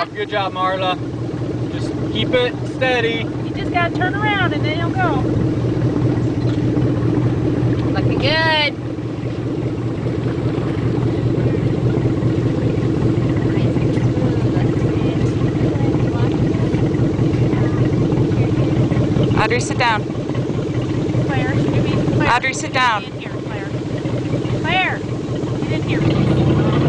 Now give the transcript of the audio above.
Good job, Marla. Just keep it steady. You just gotta turn around and then he'll go. Looking good. Audrey, sit down. Claire, Claire. Audrey, sit down. Get in here, Claire. Claire, get in here.